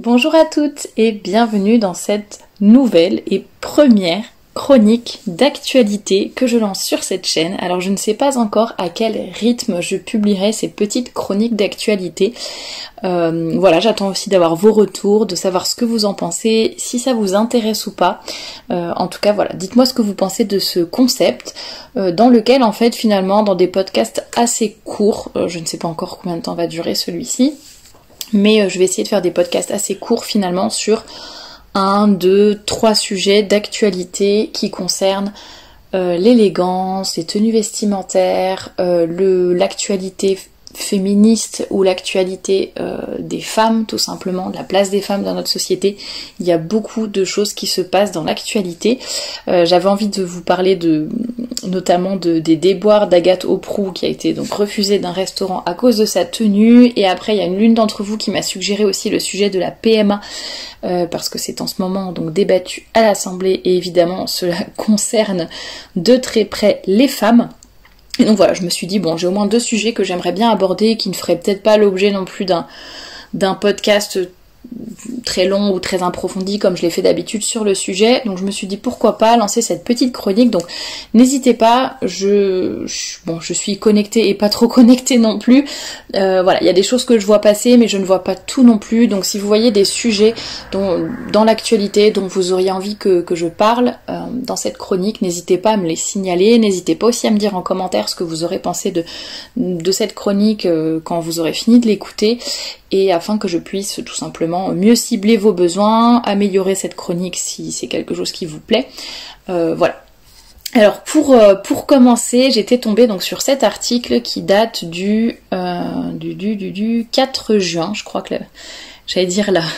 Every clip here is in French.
Bonjour à toutes et bienvenue dans cette nouvelle et première chronique d'actualité que je lance sur cette chaîne. Alors je ne sais pas encore à quel rythme je publierai ces petites chroniques d'actualité. Voilà, j'attends aussi d'avoir vos retours, de savoir ce que vous en pensez, si ça vous intéresse ou pas. En tout cas voilà, dites-moi ce que vous pensez de ce concept dans lequel en fait finalement dans des podcasts assez courts, je ne sais pas encore combien de temps va durer celui-ci, mais je vais essayer de faire des podcasts assez courts finalement sur 1, 2, 3 sujets d'actualité qui concernent l'élégance, les tenues vestimentaires, l'actualité féministe ou l'actualité des femmes tout simplement, de la place des femmes dans notre société. Il y a beaucoup de choses qui se passent dans l'actualité. J'avais envie de vous parler notamment des déboires d'Agathe Auproux qui a été donc refusée d'un restaurant à cause de sa tenue, et après il y a l'une d'entre vous qui m'a suggéré aussi le sujet de la PMA parce que c'est en ce moment donc débattu à l'Assemblée et évidemment cela concerne de très près les femmes. Et donc voilà, je me suis dit, bon, j'ai au moins 2 sujets que j'aimerais bien aborder, qui ne feraient peut-être pas l'objet non plus d'un podcast très long ou très approfondi comme je l'ai fait d'habitude sur le sujet. Donc je me suis dit, pourquoi pas lancer cette petite chronique. Donc n'hésitez pas, je suis connectée et pas trop connectée non plus. Voilà, il y a des choses que je vois passer, mais je ne vois pas tout non plus. Donc si vous voyez des sujets dans l'actualité dont vous auriez envie que je parle dans cette chronique, n'hésitez pas à me les signaler. N'hésitez pas aussi à me dire en commentaire ce que vous aurez pensé de cette chronique quand vous aurez fini de l'écouter, et afin que je puisse tout simplement mieux cibler vos besoins, améliorer cette chronique si c'est quelque chose qui vous plaît. Voilà. Alors pour commencer, j'étais tombée donc sur cet article qui date du 4 juin, je crois que j'allais dire là.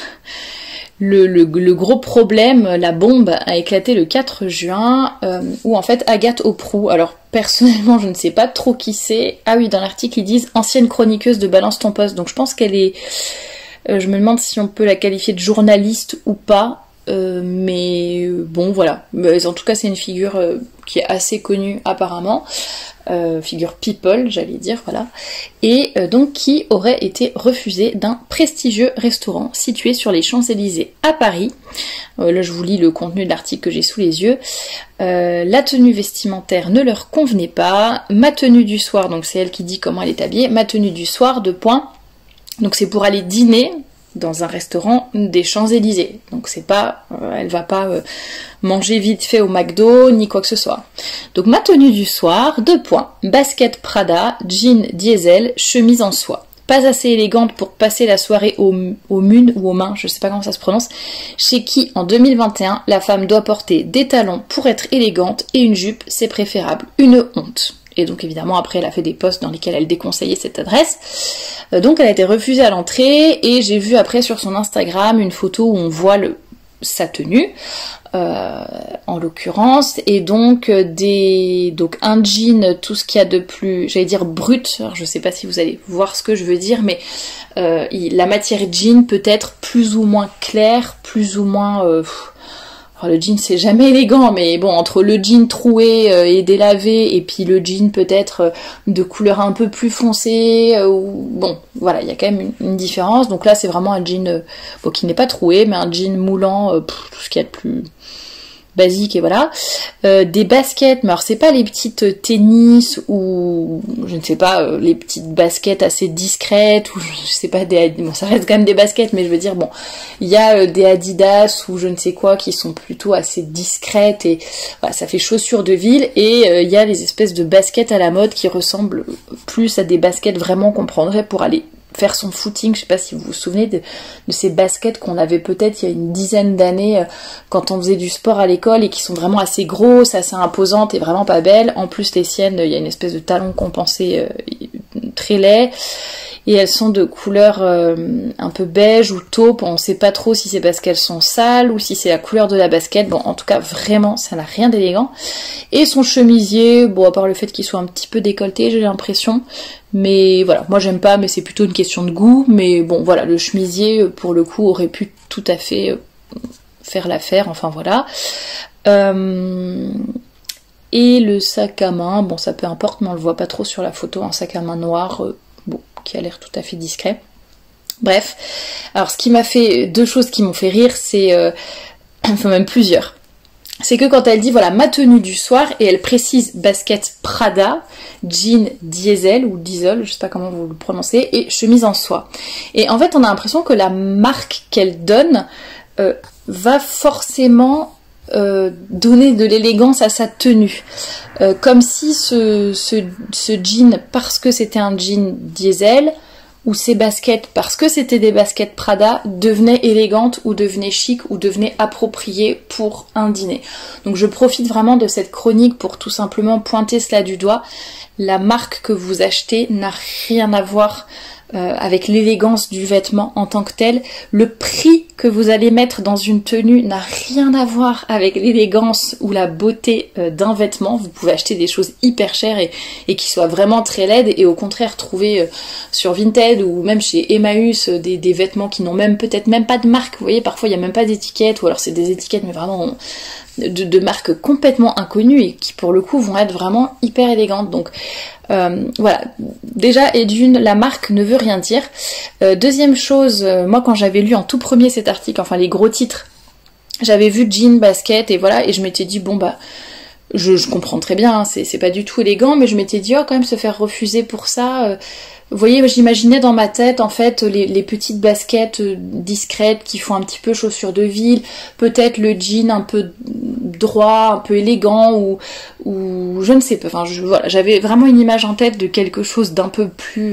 Le gros problème, la bombe a éclaté le 4 juin, où en fait Agathe Auproux, alors personnellement je ne sais pas trop qui c'est, ah oui dans l'article ils disent ancienne chroniqueuse de Balance ton poste, donc je pense qu'elle est, je me demande si on peut la qualifier de journaliste ou pas, mais bon voilà, mais en tout cas c'est une figure qui est assez connue apparemment, figure people j'allais dire, voilà, et donc qui aurait été refusée d'un prestigieux restaurant situé sur les Champs-Élysées à Paris. Là je vous lis le contenu de l'article que j'ai sous les yeux. La tenue vestimentaire ne leur convenait pas, ma tenue du soir, donc c'est elle qui dit comment elle est habillée, ma tenue du soir, donc c'est pour aller dîner dans un restaurant des Champs-Élysées. Donc c'est pas, elle va pas manger vite fait au McDo, ni quoi que ce soit. Donc ma tenue du soir, basket Prada, jean diesel, chemise en soie. Pas assez élégante pour passer la soirée aux munes ou aux mains, je sais pas comment ça se prononce, chez qui en 2021, la femme doit porter des talons pour être élégante et une jupe, c'est préférable. Une honte. Et donc évidemment après elle a fait des posts dans lesquels elle déconseillait cette adresse. Donc elle a été refusée à l'entrée, et j'ai vu après sur son Instagram une photo où on voit sa tenue, en l'occurrence, et donc un jean, tout ce qu'il y a de plus, j'allais dire brut, alors je sais pas si vous allez voir ce que je veux dire, mais la matière jean peut être plus ou moins claire, plus ou moins... Alors, le jean c'est jamais élégant, mais bon, entre le jean troué et délavé et puis le jean peut-être de couleur un peu plus foncée, bon voilà, il y a quand même une différence. Donc là c'est vraiment un jean qui n'est pas troué, mais un jean moulant, tout ce qu'il y a de plus basique, et voilà. Des baskets, mais alors c'est pas les petites tennis ou je ne sais pas, les petites baskets assez discrètes, ou je sais pas, bon ça reste quand même des baskets, mais je veux dire bon, il y a des Adidas ou je ne sais quoi qui sont plutôt assez discrètes, et voilà, ça fait chaussures de ville, et il y a les espèces de baskets à la mode qui ressemblent plus à des baskets vraiment qu'on prendrait pour aller faire son footing. Je sais pas si vous vous souvenez de ces baskets qu'on avait peut-être il y a une dizaine d'années quand on faisait du sport à l'école, et qui sont vraiment assez grosses, assez imposantes et vraiment pas belles. En plus les siennes, il y a une espèce de talon compensé très laid, et elles sont de couleur un peu beige ou taupe, on sait pas trop si c'est parce qu'elles sont sales ou si c'est la couleur de la basket. Bon, en tout cas vraiment ça n'a rien d'élégant. Et son chemisier, bon à part le fait qu'il soit un petit peu décolleté, j'ai l'impression, mais voilà, moi j'aime pas, mais c'est plutôt une question de goût. Mais bon voilà, le chemisier pour le coup aurait pu tout à fait faire l'affaire, enfin voilà. Et le sac à main, bon ça peu importe, mais on le voit pas trop sur la photo, un sac à main noir, bon, qui a l'air tout à fait discret. Bref, alors ce qui m'a fait, deux choses qui m'ont fait rire, c'est, enfin même plusieurs. C'est que quand elle dit voilà ma tenue du soir et elle précise basket Prada, jean diesel ou diesel, je sais pas comment vous le prononcez, et chemise en soie. Et en fait on a l'impression que la marque qu'elle donne va forcément donner de l'élégance à sa tenue. Comme si ce jean, parce que c'était un jean diesel, ou ces baskets, parce que c'était des baskets Prada, devenaient élégantes ou devenaient chic ou devenaient appropriées pour un dîner. Donc je profite vraiment de cette chronique pour tout simplement pointer cela du doigt. La marque que vous achetez n'a rien à voir avec l'élégance du vêtement en tant que tel. Le prix que vous allez mettre dans une tenue n'a rien à voir avec l'élégance ou la beauté d'un vêtement. Vous pouvez acheter des choses hyper chères et qui soient vraiment très laides et au contraire trouver sur Vinted ou même chez Emmaüs des vêtements qui n'ont même peut-être même pas de marque. Vous voyez, parfois il n'y a même pas d'étiquette ou alors c'est des étiquettes mais vraiment de marques complètement inconnues et qui pour le coup vont être vraiment hyper élégantes. Donc voilà, déjà et d'une, la marque ne veut rien dire. Deuxième chose, moi quand j'avais lu en tout premier cet article, enfin les gros titres, j'avais vu jean, basket et voilà, et je m'étais dit bon bah je comprends très bien, hein, c'est pas du tout élégant, mais je m'étais dit oh quand même se faire refuser pour ça. Vous voyez, j'imaginais dans ma tête en fait les petites baskets discrètes qui font un petit peu chaussures de ville, peut-être le jean un peu droit, un peu élégant ou je ne sais pas. Enfin, voilà, j'avais vraiment une image en tête de quelque chose d'un peu plus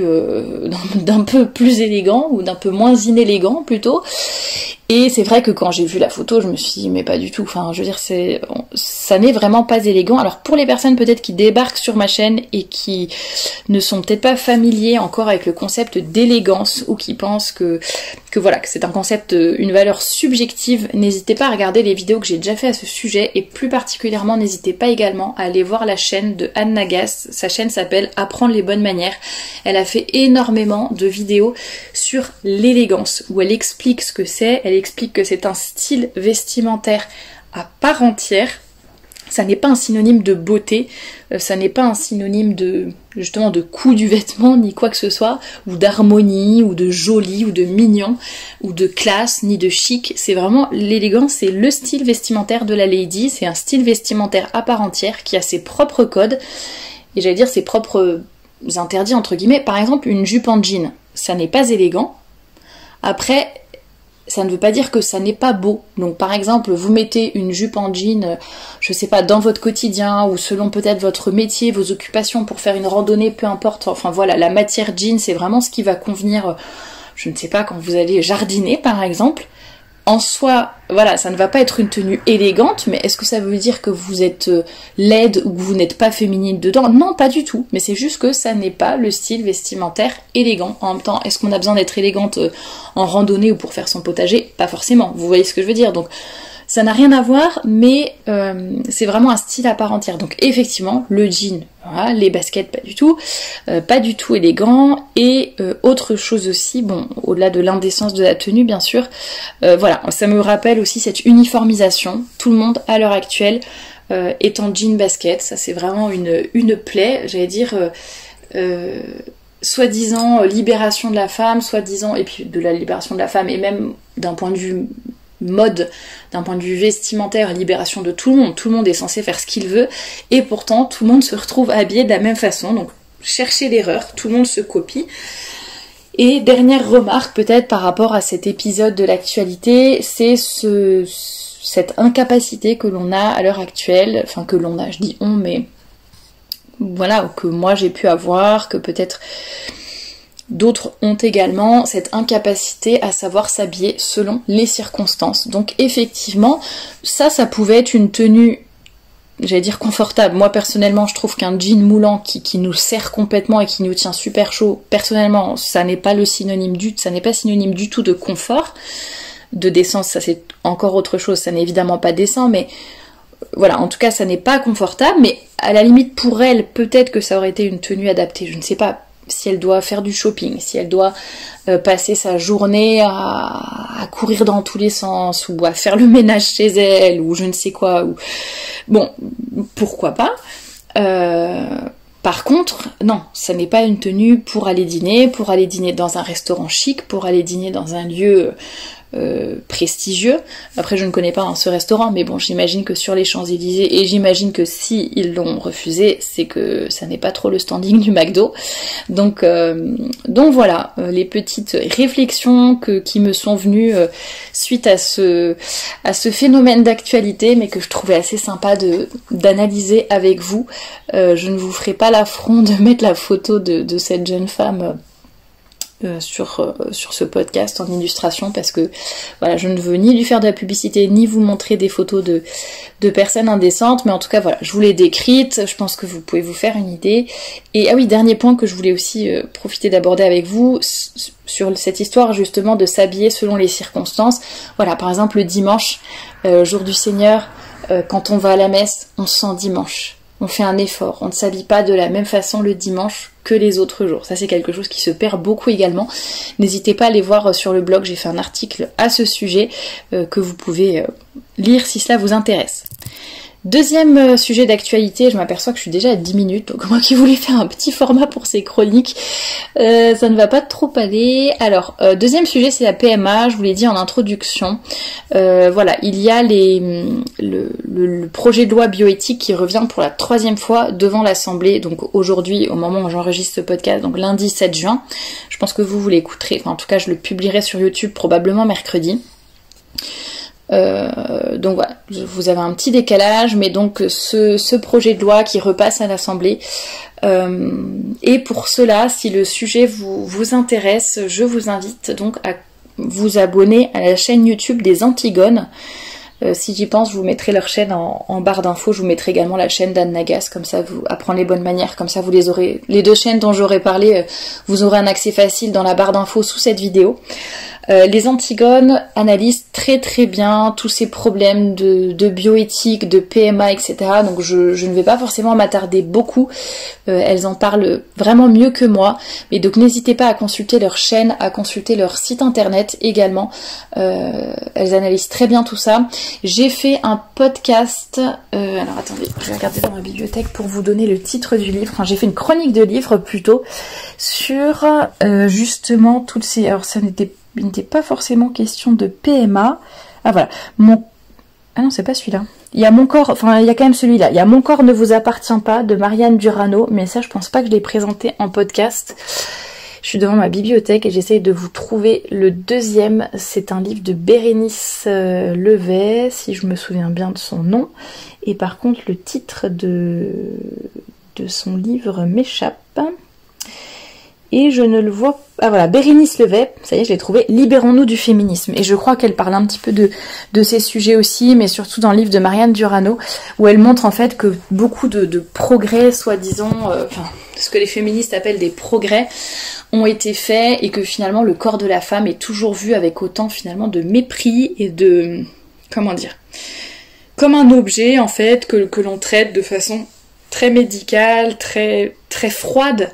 élégant ou d'un peu moins inélégant plutôt. Et c'est vrai que quand j'ai vu la photo, je me suis dit mais pas du tout. Enfin, je veux dire, ça n'est vraiment pas élégant. Alors pour les personnes peut-être qui débarquent sur ma chaîne et qui ne sont peut-être pas familiers encore avec le concept d'élégance ou qui pensent que voilà, que c'est un concept, une valeur subjective, n'hésitez pas à regarder les vidéos que j'ai déjà fait à ce sujet et plus particulièrement n'hésitez pas également à aller voir la chaîne de Anne Nagas. Sa chaîne s'appelle Apprendre les bonnes manières. Elle a fait énormément de vidéos sur l'élégance où elle explique ce que c'est, elle explique que c'est un style vestimentaire à part entière. Ça n'est pas un synonyme de beauté, ça n'est pas un synonyme de justement de coût du vêtement, ni quoi que ce soit, ou d'harmonie, ou de joli, ou de mignon, ou de classe, ni de chic. C'est vraiment l'élégance, c'est le style vestimentaire de la lady, c'est un style vestimentaire à part entière qui a ses propres codes, et j'allais dire ses propres interdits entre guillemets. Par exemple, une jupe en jean, ça n'est pas élégant. Après, ça ne veut pas dire que ça n'est pas beau. Donc par exemple, vous mettez une jupe en jean, je sais pas, dans votre quotidien, ou selon peut-être votre métier, vos occupations, pour faire une randonnée, peu importe. Enfin voilà, la matière jean, c'est vraiment ce qui va convenir, je ne sais pas, quand vous allez jardiner par exemple. En soi, voilà, ça ne va pas être une tenue élégante, mais est-ce que ça veut dire que vous êtes laide ou que vous n'êtes pas féminine dedans? Non, pas du tout, mais c'est juste que ça n'est pas le style vestimentaire élégant. En même temps, est-ce qu'on a besoin d'être élégante en randonnée ou pour faire son potager? Pas forcément, vous voyez ce que je veux dire. Donc ça n'a rien à voir, mais c'est vraiment un style à part entière. Donc effectivement, le jean, voilà, les baskets, pas du tout élégant. Et autre chose aussi, bon, au-delà de l'indécence de la tenue, bien sûr, voilà, ça me rappelle aussi cette uniformisation. Tout le monde, à l'heure actuelle, est en jean basket. Ça, c'est vraiment une plaie, j'allais dire... soi-disant libération de la femme, soi-disant, et puis de la libération de la femme, et même d'un point de vue mode, d'un point de vue vestimentaire, libération de tout le monde est censé faire ce qu'il veut, et pourtant tout le monde se retrouve habillé de la même façon, donc cherchez l'erreur, tout le monde se copie. Et dernière remarque peut-être par rapport à cet épisode de l'actualité, c'est cette incapacité que l'on a à l'heure actuelle, enfin que l'on a, je dis on, mais voilà, que moi j'ai pu avoir, que peut-être d'autres ont également, cette incapacité à savoir s'habiller selon les circonstances. Donc effectivement, ça pouvait être une tenue, j'allais dire confortable. Moi personnellement, je trouve qu'un jean moulant qui nous serre complètement et qui nous tient super chaud, personnellement, ça n'est pas synonyme du tout de confort. De décence, ça c'est encore autre chose, ça n'est évidemment pas décent, mais voilà, en tout cas ça n'est pas confortable, mais à la limite pour elle, peut-être que ça aurait été une tenue adaptée, je ne sais pas, si elle doit faire du shopping, si elle doit passer sa journée à courir dans tous les sens, ou à faire le ménage chez elle, ou je ne sais quoi, ou... bon, pourquoi pas. Par contre, non, ça n'est pas une tenue pour aller dîner dans un restaurant chic, pour aller dîner dans un lieu prestigieux. Après, je ne connais pas ce restaurant, mais bon, j'imagine que sur les Champs-Élysées, et j'imagine que si ils l'ont refusé, c'est que ça n'est pas trop le standing du McDo. Donc voilà, les petites réflexions qui me sont venues suite à ce phénomène d'actualité, mais que je trouvais assez sympa d'analyser avec vous. Je ne vous ferai pas l'affront de mettre la photo de cette jeune femme sur ce podcast en illustration, parce que voilà, je ne veux ni lui faire de la publicité ni vous montrer des photos de personnes indécentes, mais en tout cas voilà, je vous l'ai décrite, je pense que vous pouvez vous faire une idée. Et ah oui, dernier point que je voulais aussi profiter d'aborder avec vous sur cette histoire justement de s'habiller selon les circonstances. Voilà, par exemple le dimanche, jour du Seigneur, quand on va à la messe, on se sent dimanche. On fait un effort, on ne s'habille pas de la même façon le dimanche que les autres jours. Ça, c'est quelque chose qui se perd beaucoup également. N'hésitez pas à aller voir sur le blog, j'ai fait un article à ce sujet que vous pouvez lire si cela vous intéresse. Deuxième sujet d'actualité, je m'aperçois que je suis déjà à 10 minutes, donc moi qui voulais faire un petit format pour ces chroniques, ça ne va pas trop aller. Alors, deuxième sujet, c'est la PMA, je vous l'ai dit en introduction. Voilà, il y a le projet de loi bioéthique qui revient pour la 3e fois devant l'Assemblée, donc aujourd'hui, au moment où j'enregistre ce podcast, donc lundi 7 juin. Je pense que vous l'écouterez, enfin en tout cas je le publierai sur YouTube probablement mercredi. Donc voilà, vous avez un petit décalage, mais donc ce projet de loi qui repasse à l'Assemblée. Et pour cela, si le sujet vous intéresse, je vous invite donc à vous abonner à la chaîne YouTube des Antigones. Si j'y pense, je vous mettrai leur chaîne en barre d'infos. Je vous mettrai également la chaîne d'Anne Nagas, comme ça vous apprendre les bonnes manières, comme ça vous les aurez. Les deux chaînes dont j'aurais parlé, vous aurez un accès facile dans la barre d'infos sous cette vidéo. Les Antigones analysent très très bien tous ces problèmes de bioéthique, de PMA, etc. Donc je ne vais pas forcément m'attarder beaucoup. Elles en parlent vraiment mieux que moi. Mais donc n'hésitez pas à consulter leur chaîne, à consulter leur site internet également. Elles analysent très bien tout ça. J'ai fait un podcast. Alors attendez, je vais regarder dans ma bibliothèque pour vous donner le titre du livre. Enfin, j'ai fait une chronique de livre plutôt sur justement toutes ces. Alors il n'était pas forcément question de PMA. Ah voilà. Ah non, c'est pas celui-là. Il y a Mon corps, enfin il y a quand même celui-là. Il y a Mon corps ne vous appartient pas de Marianne Durano, mais ça je pense pas que je l'ai présenté en podcast. Je suis devant ma bibliothèque et j'essaye de vous trouver le deuxième. C'est un livre de Bérénice Levet, si je me souviens bien de son nom. Et par contre le titre de son livre m'échappe. Et je ne le vois pas. Ah voilà, Bérénice Levet, ça y est, je l'ai trouvé, Libérons-nous du féminisme. Et je crois qu'elle parle un petit peu de ces sujets aussi, mais surtout dans le livre de Marianne Durano, où elle montre en fait que beaucoup de progrès, soi-disant, ce que les féministes appellent des progrès, ont été faits, et que finalement le corps de la femme est toujours vu avec autant finalement de mépris et de... comment dire, comme un objet en fait, que l'on traite de façon très médicale, très, très froide.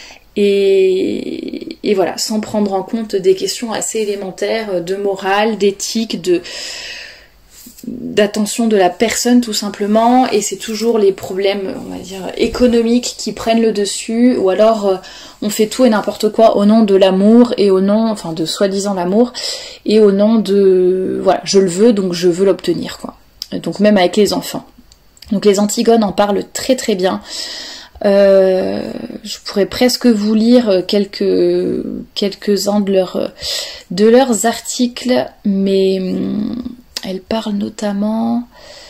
Et voilà, sans prendre en compte des questions assez élémentaires de morale, d'éthique, d'attention de la personne tout simplement. Et c'est toujours les problèmes, on va dire, économiques qui prennent le dessus, ou alors on fait tout et n'importe quoi au nom de l'amour et au nom, enfin de soi-disant l'amour, et au nom de, voilà, je le veux donc je veux l'obtenir quoi. Donc même avec les enfants. Donc les Antigones en parlent très très bien. Je pourrais presque vous lire quelques-uns de leurs articles, mais elles parlent notamment...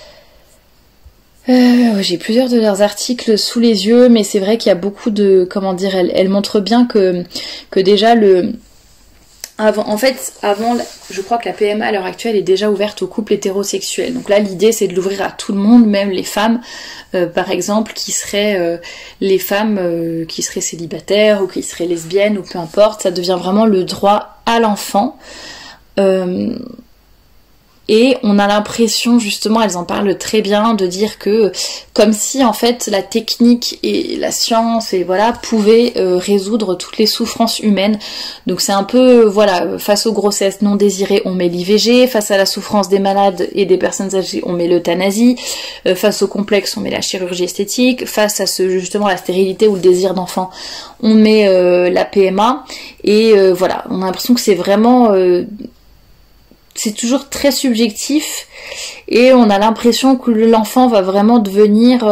j'ai plusieurs de leurs articles sous les yeux, mais c'est vrai qu'il y a beaucoup de... Comment dire, elles montrent bien que déjà avant, je crois que la PMA à l'heure actuelle est déjà ouverte aux couples hétérosexuels. Donc là, l'idée, c'est de l'ouvrir à tout le monde, même les femmes, par exemple, qui seraient les femmes qui seraient célibataires ou qui seraient lesbiennes ou peu importe. Ça devient vraiment le droit à l'enfant. Et et on a l'impression, justement, elles en parlent très bien, de dire que comme si en fait la technique et la science et voilà pouvaient résoudre toutes les souffrances humaines. Donc c'est un peu voilà, face aux grossesses non désirées on met l'IVG, face à la souffrance des malades et des personnes âgées on met l'euthanasie, face au complexe on met la chirurgie esthétique, face à justement la stérilité ou le désir d'enfant on met la PMA, et voilà, on a l'impression que c'est vraiment c'est toujours très subjectif, et on a l'impression que l'enfant va vraiment devenir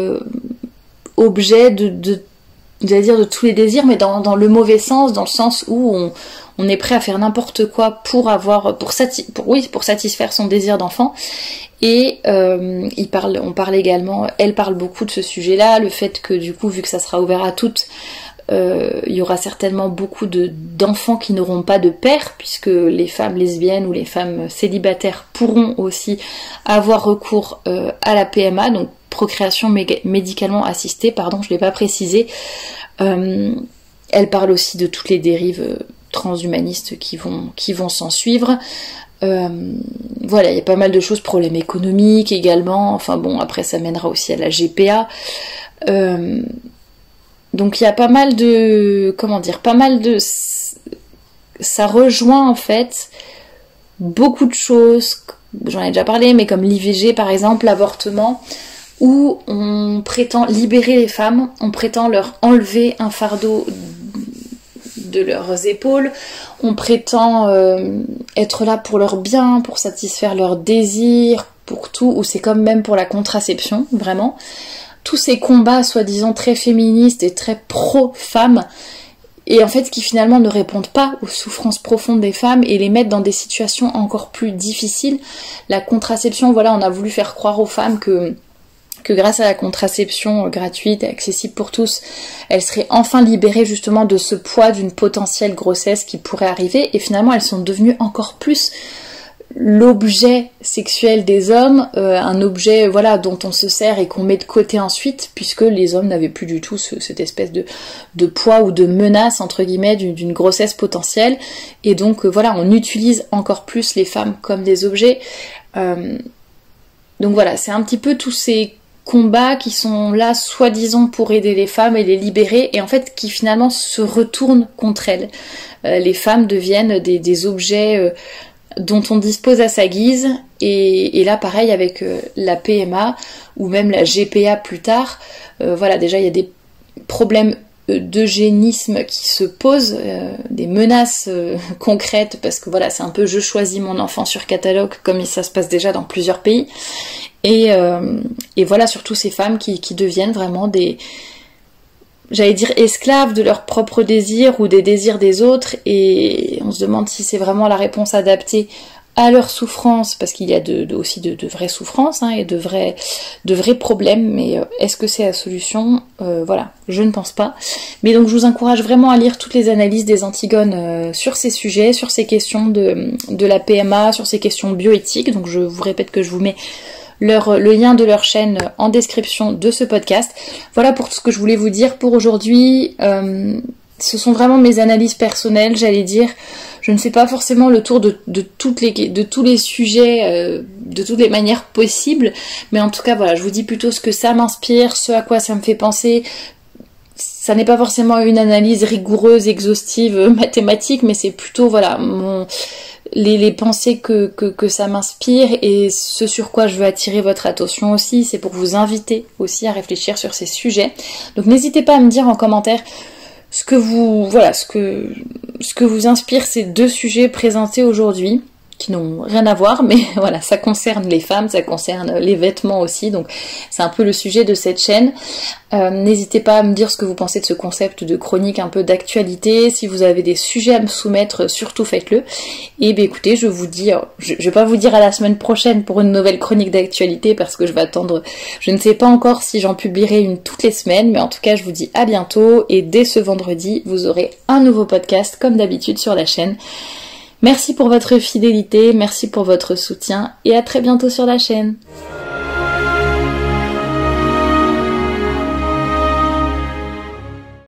objet j'allais dire de tous les désirs, mais dans le mauvais sens, dans le sens où on est prêt à faire n'importe quoi pour satisfaire son désir d'enfant. Et elle parle beaucoup de ce sujet-là, le fait que du coup, vu que ça sera ouvert à toutes, il y aura certainement beaucoup d'enfants qui n'auront pas de père, puisque les femmes lesbiennes ou les femmes célibataires pourront aussi avoir recours à la PMA, donc procréation médicalement assistée, pardon, je ne l'ai pas précisé. Elle parle aussi de toutes les dérives transhumanistes qui vont s'en suivre. Voilà, il y a pas mal de choses, problèmes économiques également, enfin bon, après ça mènera aussi à la GPA. Donc il y a pas mal de... Ça rejoint en fait beaucoup de choses, j'en ai déjà parlé, mais comme l'IVG par exemple, l'avortement, où on prétend libérer les femmes, on prétend leur enlever un fardeau de leurs épaules, on prétend être là pour leur bien, pour satisfaire leurs désirs, pour tout, ou c'est comme même pour la contraception, vraiment. Tous ces combats soi-disant très féministes et très pro-femmes, et en fait qui finalement ne répondent pas aux souffrances profondes des femmes et les mettent dans des situations encore plus difficiles. La contraception, voilà, on a voulu faire croire aux femmes que grâce à la contraception gratuite et accessible pour tous, elles seraient enfin libérées justement de ce poids d'une potentielle grossesse qui pourrait arriver, et finalement elles sont devenues encore plus l'objet sexuel des hommes, un objet voilà dont on se sert et qu'on met de côté ensuite, puisque les hommes n'avaient plus du tout cette espèce de poids ou de menace entre guillemets d'une grossesse potentielle, et donc voilà, on utilise encore plus les femmes comme des objets. Donc voilà, c'est un petit peu tous ces combats qui sont là soi-disant pour aider les femmes et les libérer, et en fait qui finalement se retournent contre elles. Les femmes deviennent des objets dont on dispose à sa guise, et là pareil avec la PMA ou même la GPA plus tard, voilà, déjà il y a des problèmes d'eugénisme qui se posent, des menaces concrètes, parce que voilà, c'est un peu je choisis mon enfant sur catalogue comme ça se passe déjà dans plusieurs pays, et voilà, surtout ces femmes qui deviennent vraiment des, j'allais dire, esclaves de leurs propres désirs ou des désirs des autres, et on se demande si c'est vraiment la réponse adaptée à leur souffrance, parce qu'il y a aussi de vraies souffrances hein, et de vrais problèmes, mais est-ce que c'est la solution? Voilà, je ne pense pas. Mais donc je vous encourage vraiment à lire toutes les analyses des Antigones sur ces sujets, sur ces questions de la PMA, sur ces questions bioéthiques. Donc je vous répète que je vous mets le lien de leur chaîne en description de ce podcast. Voilà pour tout ce que je voulais vous dire pour aujourd'hui. Ce sont vraiment mes analyses personnelles, j'allais dire. Je ne fais pas forcément le tour de tous les sujets, de toutes les manières possibles, mais en tout cas voilà, je vous dis plutôt ce que ça m'inspire, ce à quoi ça me fait penser. Ça n'est pas forcément une analyse rigoureuse, exhaustive, mathématique, mais c'est plutôt voilà les pensées que ça m'inspire, et ce sur quoi je veux attirer votre attention aussi, c'est pour vous inviter aussi à réfléchir sur ces sujets. Donc n'hésitez pas à me dire en commentaire ce que vous inspire ces deux sujets présentés aujourd'hui, qui n'ont rien à voir, mais voilà, ça concerne les femmes, ça concerne les vêtements aussi, donc c'est un peu le sujet de cette chaîne. N'hésitez pas à me dire ce que vous pensez de ce concept de chronique un peu d'actualité. Si vous avez des sujets à me soumettre, surtout faites-le. Et bien écoutez, je vous dis, je vais pas vous dire à la semaine prochaine pour une nouvelle chronique d'actualité, parce que je vais attendre, je ne sais pas encore si j'en publierai une toutes les semaines, mais en tout cas je vous dis à bientôt, et dès ce vendredi, vous aurez un nouveau podcast comme d'habitude sur la chaîne. Merci pour votre fidélité, merci pour votre soutien, et à très bientôt sur la chaîne.